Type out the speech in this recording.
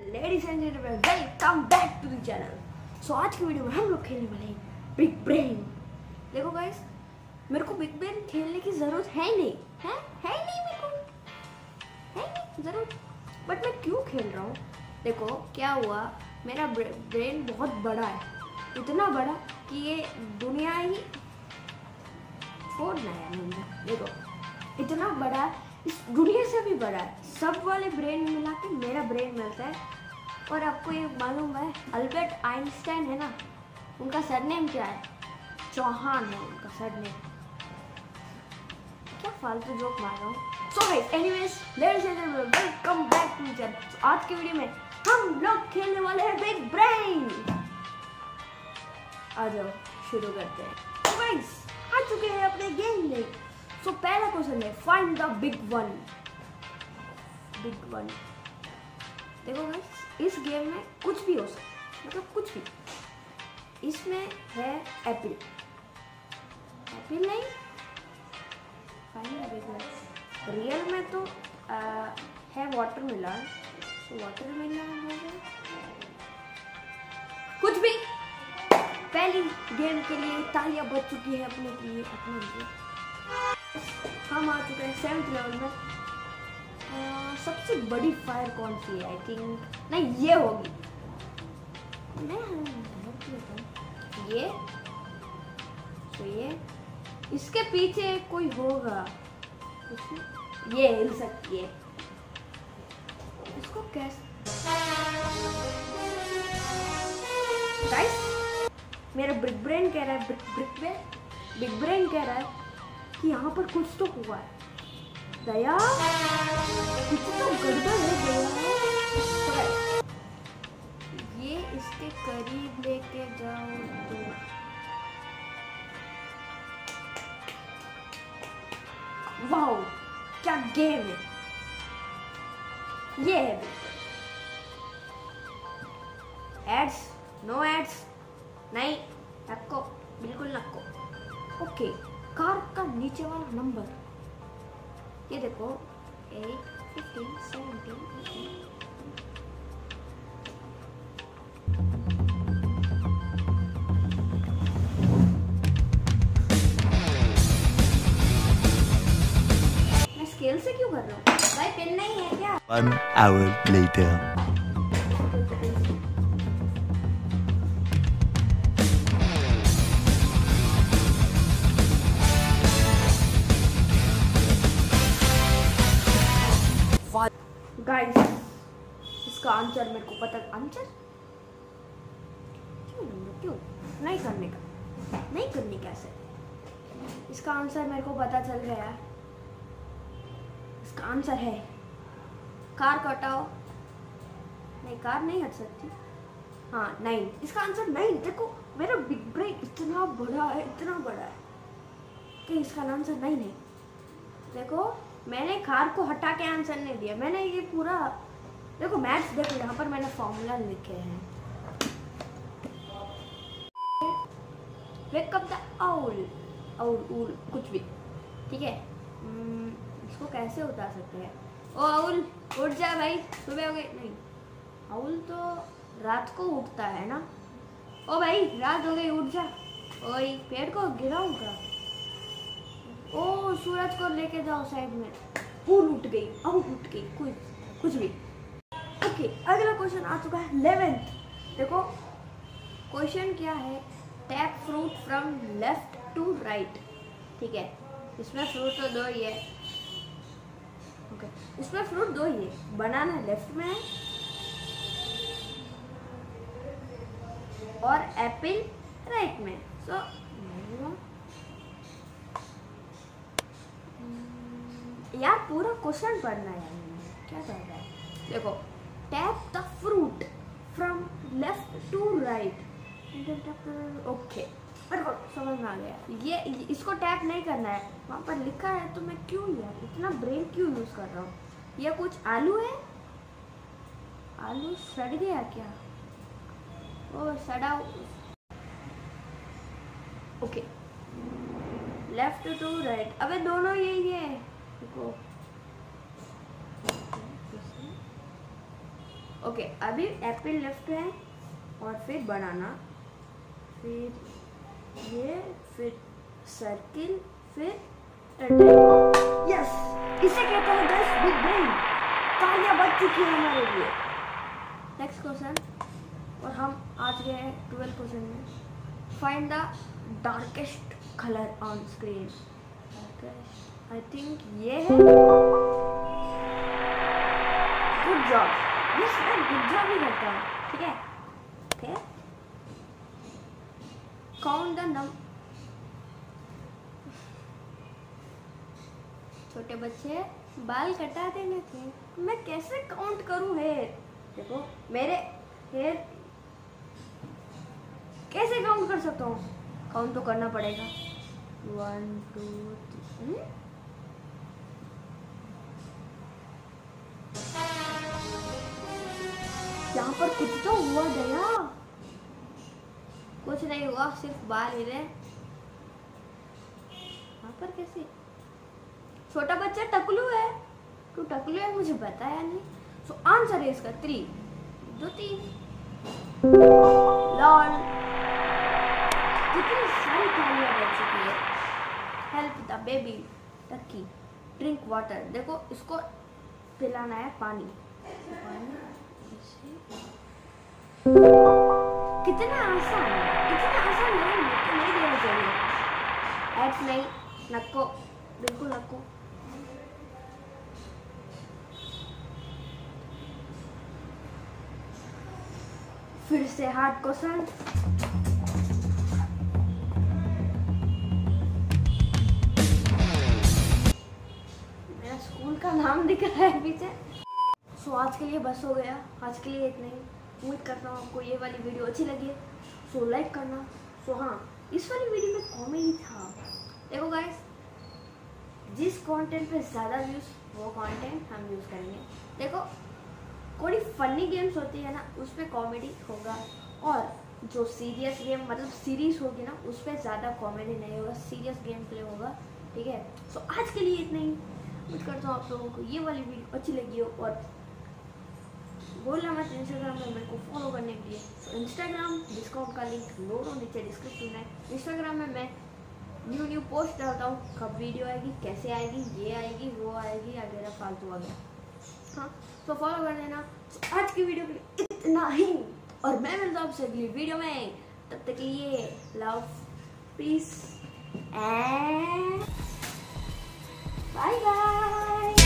Ladies and gentleman, welcome back to the channel. So आज की video में हम लोग खेलने वाले हैं बिग ब्रेन। देखो गाइस, मेरे को बिग ब्रेन खेलने की जरूरत है नहीं, है नहीं, मेरे को है नहीं जरूरत, बट मैं क्यों खेल रहा हूँ। देखो क्या हुआ, मेरा ब्रेन बहुत बड़ा है, इतना बड़ा कि ये दुनिया ही छोड़ना है मुझे। देखो इतना बड़ा, इस दुनिया से भी बड़ा है। सब वाले ब्रेन मिला के मेरा ब्रेन मिलता है। और आपको ये मालूम है, अल्बर्ट आइंस्टाइन है ना, उनका सरनेम क्या है? चौहान है उनका सरनेम। क्या फालतू जोक मार रहा हूँ। So guys, anyways, ladies and gentleman, welcome back to the channel. आज की वीडियो में हम लोग खेलने वाले हैं बिग ब्रेन। आ जाओ शुरू करते हैं। तो गाइस आ चुके हैं अपने गेम में। सो पहला क्वेश्चन है, find the big one. Big one. देखो गाइस, इस गेम में कुछ भी हो सकता है, मतलब कुछ भी। इसमें है एप्पल, एप्पल नहीं, find the big one. Real में तो है वाटरमेलन, तो वाटरमेलन हो गया। कुछ भी। पहली गेम के लिए तालियां बज चुकी है अपने लिए। हम आ चुके हैं 7th लेवल में। सबसे बड़ी फायर कौन सी है? आई थिंक नहीं, ये होगी। ये तो ये इसके पीछे कोई होगा, ये हिल सकती है। इसको कैसे? गाइस, मेरा बिग ब्रेन कह रहा है, बिग ब्रेन कह रहा है कि यहाँ पर कुछ तो हुआ है। दया, कुछ तो गड़बड़ है दया। ये इसके करीब लेके जाओ तो वाओ, क्या गेम है ये। है एड्स, नो एड्स, नहीं नको, बिल्कुल नको। ओके, कार का नीचे वाला नंबर ये देखो, 8, 15, 17, 18। मैं स्केल से क्यों कर रहा हूँ भाई? पेन नहीं है क्या? 1 hour later. गाइस, इसका आंसर मेरे को पता। आंसर क्यों नहीं करने का, नहीं करनी कैसे? इसका आंसर मेरे को पता चल गया है। इसका आंसर है कार को हटाओ। नहीं, कार नहीं हट सकती। हाँ, नहीं, इसका आंसर नहीं। देखो मेरा बिग ब्रेन इतना बड़ा है, इतना बड़ा है कि इसका आंसर नहीं। देखो, मैंने कार को हटा के आंसर नहीं दिया, मैंने ये पूरा देखो मैथ्स देखो, यहाँ पर मैंने फॉर्मूला लिखे हैं। Wake up the owl, owl कुछ भी, ठीक है। इसको कैसे उतार सकते हैं? ओ आउल उठ जा भाई, सुबह हो गई। नहीं, आउल तो रात को उठता है ना। ओ भाई रात हो गई, उठ जा। ओए, पेड़ को गिराऊंगा। ओ सूरज को लेके जाओ साइड में। फूल उठ गई, आउट उठ गई, कुछ भी। ओके, अगला क्वेश्चन आ चुका है 11th। देखो क्वेश्चन क्या है, tap fruit from left to right. ठीक है, इसमें फ्रूट तो दो ही है। ओके, इसमें फ्रूट दो ही है। बनाना लेफ्ट में है और एप्पल राइट में। सो यार पूरा क्वेश्चन पढ़ना है, क्या कर रहा है? देखो, tap the fruit from left to right. Okay, मेरे को समझ में आ गया। ये इसको टैप नहीं करना है, वहाँ पर लिखा है। तो मैं क्यों यार इतना ब्रेन क्यों यूज कर रहा हूँ? ये कुछ आलू है? आलू सड़ गया क्या? ओ सड़ा। Okay, left to right. अबे दोनों यही है। देखो ओके, अभी एप्पल लेफ्ट है और फिर बनाना, फिर ये, फिर सर्किल, फिर यस, इसे कहते हैं गाइस बिग ब्रेन। तालियां बज चुकी है हमारे लिए। नेक्स्ट क्वेश्चन, और हम आज गए हैं 12 क्वेश्चन में। Find the darkest colour on screen. I think ये है। Good job. यस, मैं गुड जॉब ही करता हूँ, ठीक है। Okay, count the number. छोटे बच्चे बाल कटा देने थे, मैं कैसे काउंट करूं हेयर? देखो मेरे हेयर कैसे काउंट कर सकता हूँ? काउंट तो करना पड़ेगा। 1 2 3। यहाँ पर कुछ तो हुआ दया। कुछ नहीं हुआ, सिर्फ बाल हिले। यहाँ पर कैसे? छोटा बच्चा टकलू है। तू टकलू है, मुझे बताया नहीं। सो आंसर है इसका 3 2 3। लॉल, कितनी सारी तालियां बज चुकी है। Help the baby takki drink water. देखो इसको पिलाना है पानी। कितना आसान है, इतना आसान नहीं, मुझको नहीं देना चाहिए। एट नहीं, नक्को, बिल्कुल नक्को। फिर से हार्ड क्वेश्चन। मेरा स्कूल का नाम दिख रहा है पीछे। सो आज के लिए बस हो गया, आज के लिए इतना ही। उम्मीद करता हूँ आपको ये वाली वीडियो अच्छी लगी है। सो लाइक करना। सो हाँ, इस वाली वीडियो में कॉमेडी था। देखो गाइस, जिस कंटेंट पे ज़्यादा व्यूज वो कंटेंट हम यूज़ करेंगे। देखो कोई फनी गेम्स होती है ना, उस पर कॉमेडी होगा, और जो सीरियस गेम मतलब सीरीज होगी ना, उस पर ज़्यादा कॉमेडी नहीं होगा, सीरियस गेम प्ले होगा, ठीक है। सो आज के लिए इतना ही। उम्मीद करता हूँ आप लोगों को ये वाली वीडियो अच्छी लगी हो, और बोलना मत इंस्टाग्राम में मेरे को फॉलो करने के लिए। तो इंस्टाग्राम डिस्काउंट का लिंक दोनों नीचे डिस्क्रिप्शन में। इंस्टाग्राम में मैं न्यू पोस्ट डालता हूँ, कब वीडियो आएगी, कैसे आएगी, ये आएगी, वो आएगी, वगैरह फालतू वगैरह। हाँ, तो फॉलो कर देना। तो आज की वीडियो के लिए इतना ही, और मैं मिलता हूँ आपसे अगली वीडियो में। तब तक के लिए love, peace and bye bye.